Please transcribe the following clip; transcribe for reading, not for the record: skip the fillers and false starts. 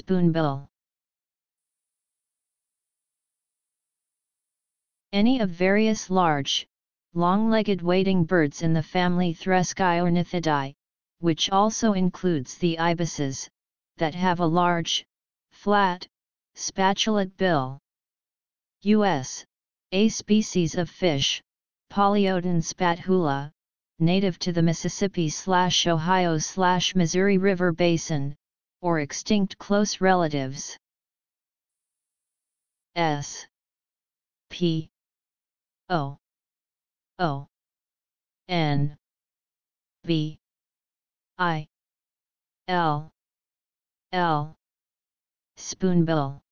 Spoonbill. Any of various large, long-legged wading birds in the family Threskiornithidae, which also includes the ibises, that have a large, flat, spatulate bill. U.S. A species of fish, Polyodon spatula, native to the Mississippi/Ohio/Missouri River Basin, or extinct close relatives. S. P. O. O. N. B. I. L. L. Spoonbill.